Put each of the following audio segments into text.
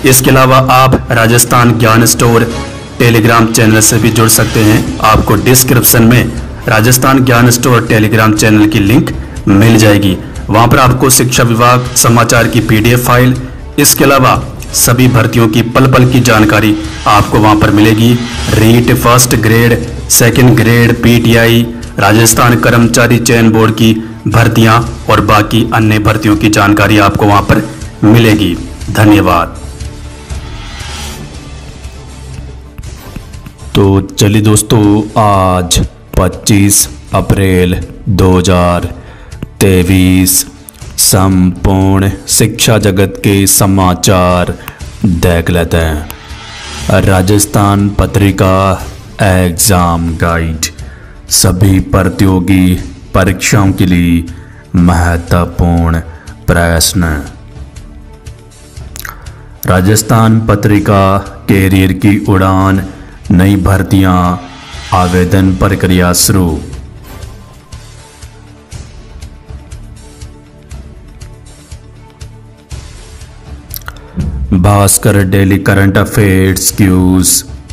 इसके अलावा आप Rajasthan Gyan store Telegram channel से भी जुड़ सकते हैं। आपको डिस्क्रिप्शन में Rajasthan Gyan store Telegram channel की लिंक मिल जाएगी। वहां पर आपको शिक्षा विभाग समाचार की PDF फाइल, इसके अलावा सभी भर्तियों की पल पल की जानकारी आपको वहां पर मिलेगी। REET, first grade, second grade, PTI, Rajasthan कर्मचारी चयन बोर्ड की भर्तियां और बाकी अन्य भर्तियों की जानकारी आपको वहां पर मिलेगी। धन्यवाद। तो चलिए दोस्तों, आज 25 अप्रैल 2023 संपूर्ण शिक्षा जगत के समाचार देख लेते हैं। राजस्थान पत्रिका एग्जाम गाइड सभी प्रतियोगी परीक्षाओं के लिए महत्वपूर्ण प्रश्न। राजस्थान पत्रिका कैरियर की उड़ान, नई भर्तियां, आवेदन प्रक्रिया शुरू। Bhaskar daily current affairs quiz.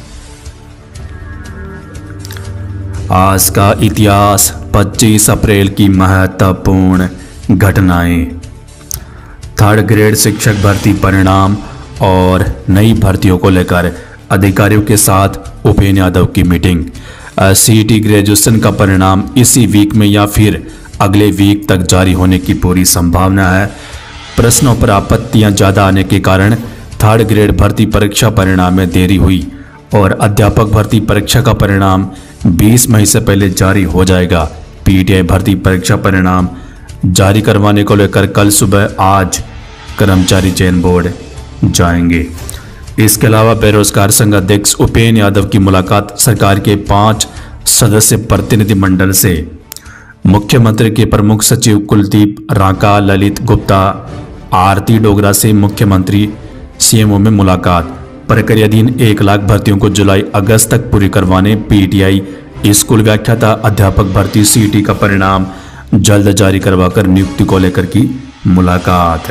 आज का इतिहास, 25 अप्रैल की महत्वपूर्ण घटनाएं, थर्ड ग्रेड शिक्षक भर्ती परिणाम और नई भर्तियों को लेकर अधिकारियों के साथ उपेंद्र यादव की मीटिंग। CET ग्रेजुएशन का परिणाम इसी वीक में या फिर अगले वीक तक जारी होने की पूरी संभावना है। प्रश्नों पर आपत्तियां ज़्यादा आने के कारण थर्ड ग्रेड भर्ती परीक्षा परिणाम में देरी हुई और अध्यापक भर्ती परीक्षा का परिणाम 20 मई से पहले जारी हो जाएगा। PTI भर्ती परीक्षा परिणाम जारी करवाने को लेकर कल सुबह आज कर्मचारी चयन बोर्ड जाएंगे। इसके अलावा बेरोजगार संघ अध्यक्ष उपेंद्र यादव की मुलाकात सरकार के 5 सदस्य प्रतिनिधिमंडल से। मुख्यमंत्री के प्रमुख सचिव कुलदीप रांका, ललित गुप्ता, आरती डोगरा से मुख्यमंत्री CMO में मुलाकात। प्रक्रियाधीन 1 लाख भर्तियों को जुलाई अगस्त तक पूरी करवाने। PTI स्कूल व्याख्याता अध्यापक भर्ती CET का परिणाम जल्द जारी करवाकर नियुक्ति को लेकर की मुलाकात।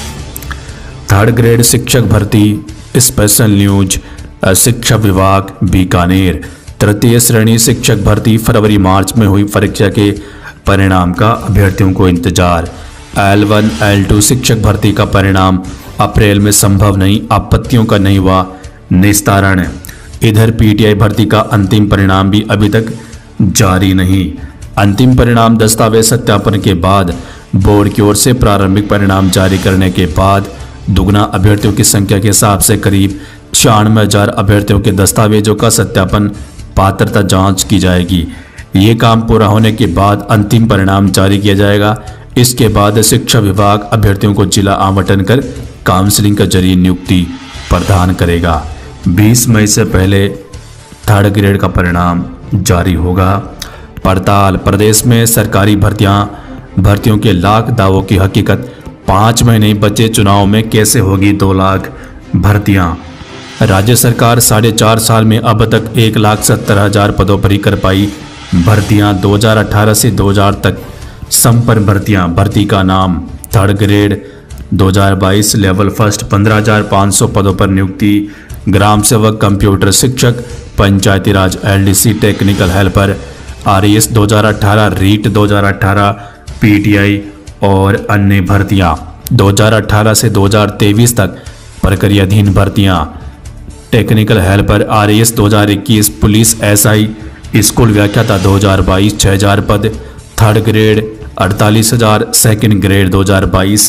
थर्ड ग्रेड शिक्षक भर्ती स्पेशल न्यूज, शिक्षा विभाग बीकानेर। तृतीय श्रेणी शिक्षक भर्ती फरवरी मार्च में हुई परीक्षा के परिणाम का अभ्यर्थियों को इंतजार। L1 L2 शिक्षक भर्ती का परिणाम अप्रैल में संभव नहीं, आपत्तियों का नहीं हुआ निस्तारण। इधर PTI भर्ती का अंतिम परिणाम भी अभी तक जारी नहीं। अंतिम परिणाम दस्तावेज सत्यापन के बाद बोर्ड की ओर से प्रारंभिक परिणाम जारी करने के बाद दुगना अभ्यर्थियों की संख्या के हिसाब से करीब 96,000 अभ्यर्थियों के दस्तावेजों का सत्यापन, पात्रता जांच की जाएगी। ये काम पूरा होने के बाद अंतिम परिणाम जारी किया जाएगा। इसके बाद शिक्षा विभाग अभ्यर्थियों को जिला आवंटन कर काउंसलिंग के जरिए नियुक्ति प्रदान करेगा। 20 मई से पहले थर्ड ग्रेड का परिणाम जारी होगा। पड़ताल, प्रदेश में सरकारी भर्तियों के लाख दावों की हकीकत। 5 महीने बचे, चुनाव में कैसे होगी 2 लाख भर्तियां। राज्य सरकार 4.5 साल में अब तक 1,70,000 पदों पर ही कर पाई भर्तियां। 2018 से 2000 तक संपन्न भर्तियां। भर्ती का नाम थर्ड ग्रेड 2022 लेवल फर्स्ट 15,500 पदों पर नियुक्ति। ग्राम सेवक, कंप्यूटर शिक्षक, Panchayati Raj LDC, technical helper, RES 2018, REET 2018, PTI और अन्य भर्तियां। 2018 से 2023 तक प्रक्रियाधीन भर्तियां। Technical helper RES 2021, police SI, school व्याख्याता 2022 6,000 पद। थर्ड ग्रेड 48,000, सेकंड ग्रेड 2022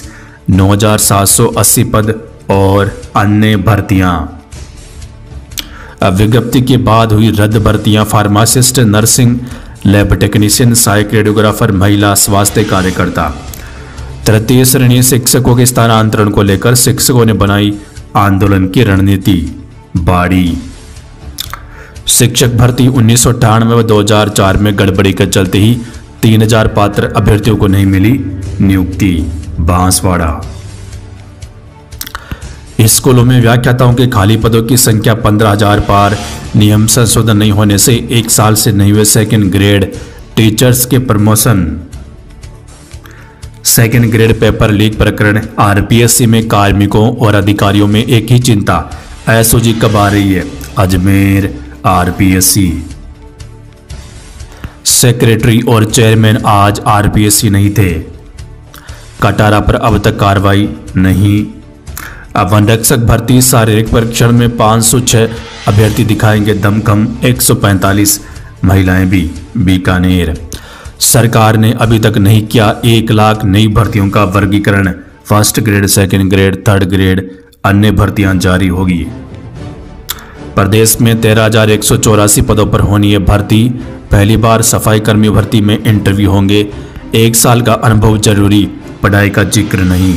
9,780 पद और अन्य भर्तियां। विज्ञप्ति के बाद हुई रद्द भर्तियां। फार्मासिस्ट, नर्सिंग, लैब टेक्नीशियन, सहायक रेडियोग्राफर, महिला स्वास्थ्य कार्यकर्ता। तृतीय श्रेणी शिक्षकों के स्थानांतरण को लेकर शिक्षकों ने बनाई आंदोलन की रणनीति। बाड़ी शिक्षक भर्ती 1998 व 2004 में गड़बड़ी के चलते ही 3,000 पात्र अभ्यर्थियों को नहीं मिली नियुक्ति। बांसवाड़ा स्कूलों में व्याख्याताओं के खाली पदों की संख्या 15,000 पार। नियम संशोधन नहीं होने से 1 साल से नहीं हुए सेकंड ग्रेड टीचर्स के promotion. Second grade paper leak प्रकरण, आरपीएससी में कार्मिकों और अधिकारियों में एक ही चिंता, एसओजी कब आ रही है? अजमेर आरपीएससी। सेक्रेटरी और चेयरमैन आज आरपीएससी नहीं थे। कटारा पर अब तक कार्रवाई नहीं। अब वन रक्षक भर्ती शारीरिक परीक्षण में 506 अभ्यर्थी दिखाएंगे दमखम, 145 महिलाएं भी। बीकानेर, सरकार ने अभी तक नहीं किया 1 लाख नई भर्तियों का वर्गीकरण, first grade, second grade, third grade, अन्य भर्तियां जारी होगी। प्रदेश में 13,184 पदों पर होनी है भर्ती। पहली बार सफाई कर्मी भर्ती में इंटरव्यू होंगे। 1 साल का अनुभव जरूरी, पढ़ाई का जिक्र नहीं।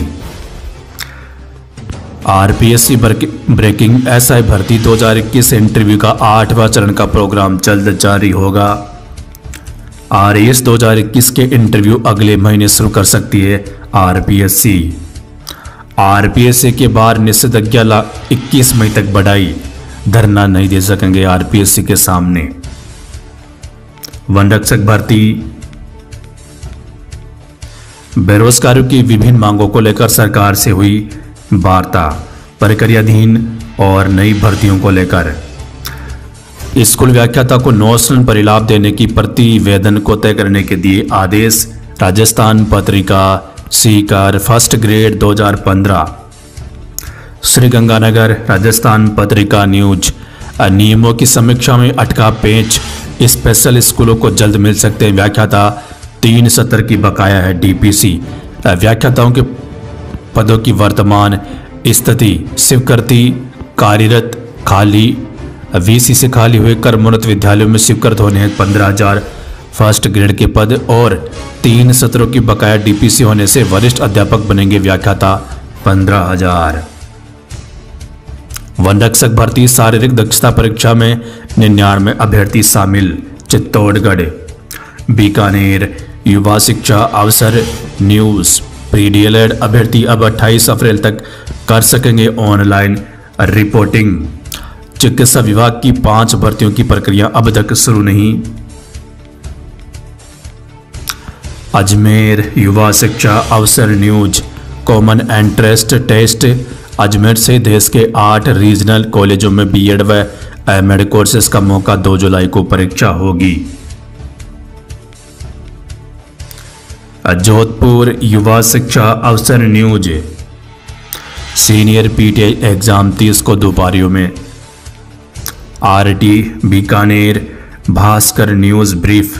आरपीएससी ब्रेकिंग, एसआई भर्ती 2021 इंटरव्यू का 8वां चरण का प्रोग्राम जल्द जारी होगा। आरएएस 2021 के इंटरव्यू अगले महीने शुरू कर सकती है आरपीएससी। आरपीएससी के बार निषेधाज्ञा 21 मई तक बढ़ाई, धरना नहीं दे सकेंगे आरपीएससी के सामने। वन रक्षक भर्ती, बेरोजगारों की विभिन्न मांगों को लेकर सरकार से हुई वार्ता, प्रक्रियाधीन और नई भर्तियों को लेकर। स्कूल व्याख्याता को नौशन परिलाभ देने की प्रतिवेदन को तय करने के दिए आदेश। Rajasthan Patrika Sikar, first grade 2015। Sriganganagar, Rajasthan Patrika news, नियमों की समीक्षा में अटका पेंच, स्पेशल स्कूलों को जल्द मिल सकते हैं व्याख्याता, 3 सत्र की बकाया है डीपीसी। व्याख्याताओं के पदों की वर्तमान स्थिति, स्वीकृति कार्यरत, खाली, वीसी से खाली हुए कर्मोन्नत विद्यालयों में स्वीकृत होने हैं 15,000 फर्स्ट ग्रेड के पद और 3 सत्रों की बकाया डीपीसी होने से वरिष्ठ अध्यापक बनेंगे व्याख्याता 15,000। वन रक्षक भर्ती शारीरिक दक्षता परीक्षा में 99 अभ्यर्थी शामिल, चित्तौड़गढ़। बीकानेर, युवा शिक्षा अवसर न्यूज, प्री-डीएलएड अभ्यर्थी अब 28 अप्रैल तक कर सकेंगे ऑनलाइन रिपोर्टिंग। चिकित्सा विभाग की 5 भर्तियों की प्रक्रिया अब तक शुरू नहीं। अजमेर, युवा शिक्षा अवसर news, common entrance test, Ajmer से देश के 8 रीजनल कॉलेजों में बीएड व एमएड कोर्सेज का मौका, 2 जुलाई को परीक्षा होगी। जोधपुर, युवा शिक्षा अवसर न्यूज, सीनियर पीटीआई एग्जाम 30 को दोपहरियों में। आरटी बीकानेर, भास्कर न्यूज ब्रीफ।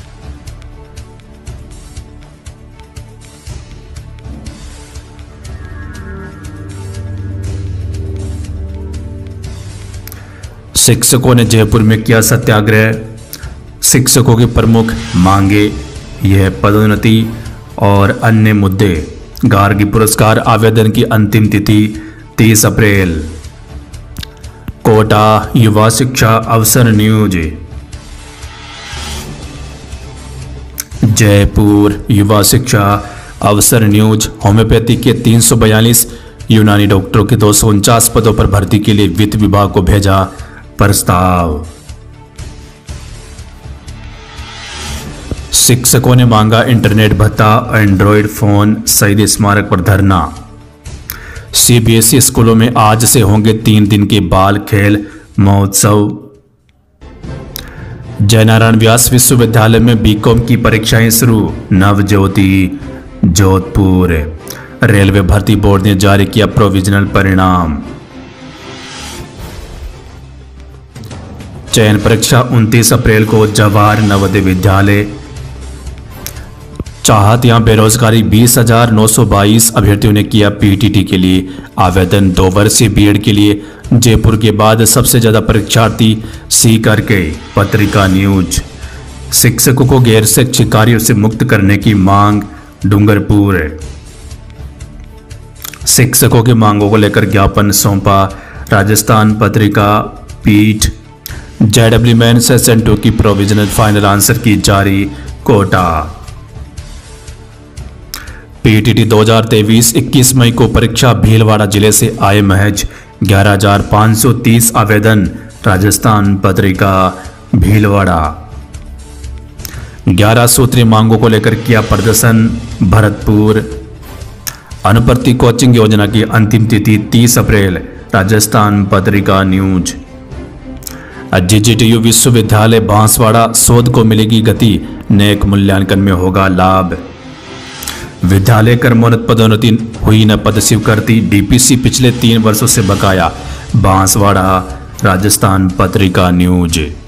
शिक्षकों ने जयपुर में किया सत्याग्रह। शिक्षकों की प्रमुख मांगे, यह पदोन्नति और अन्य मुद्दे। गार्गी पुरस्कार आवेदन की अंतिम तिथि 30 अप्रैल। कोटा, युवा शिक्षा अवसर न्यूज, जयपुर, युवा शिक्षा अवसर न्यूज। होम्योपैथी के 342, यूनानी डॉक्टरों के 249 पदों पर भर्ती के लिए वित्त विभाग को भेजा प्रस्ताव। शिक्षकों ने मांगा इंटरनेट भत्ता, एंड्रॉयड फोन, शहीद स्मारक पर धरना। सीबीएसई स्कूलों में आज से होंगे 3 दिन के बाल खेल महोत्सव। जयनारायण व्यास विश्वविद्यालय में बीकॉम की परीक्षाएं शुरू। नवज्योति, जोधपुर, रेलवे भर्ती बोर्ड ने जारी किया प्रोविजनल परिणाम। चयन परीक्षा 29 अप्रैल को जवाहर नवोदय विद्यालय। चाहत यहां बेरोजगारी, 20,922 अभ्यर्थियों ने किया पीटीटी के लिए आवेदन। 2 वर्षीय बीएड के लिए जयपुर के बाद सबसे ज्यादा परीक्षार्थी सीकर के। पत्रिका न्यूज, शिक्षकों को गैर शैक्षिक कार्यों से मुक्त करने की मांग। डूंगरपुर, शिक्षकों की मांगों को लेकर ज्ञापन सौंपा। राजस्थान पत्रिका पीठ, जेडब्ल्यू मैन सेशन 2 की प्रोविजनल फाइनल आंसर की जारी। कोटा, पीटीटी 2023 21 मई को परीक्षा। भीलवाड़ा जिले से आए महज 11,530 आवेदन। राजस्थान पत्रिका भीलवाड़ा। 11 सूत्री मांगों को लेकर किया प्रदर्शन भरतपुर। अनुप्रति कोचिंग योजना की अंतिम तिथि 30 अप्रैल। राजस्थान पत्रिका न्यूज। जीजीटीयू विश्वविद्यालय बांसवाड़ा शोध को मिलेगी गति, नेक मूल्यांकन में होगा लाभ। विद्यालय कर्मोन्नत पदोन्नति हुई न पद स्वीकृति, डीपीसी पिछले 3 वर्षों से बकाया। बांसवाड़ा राजस्थान पत्रिका न्यूज।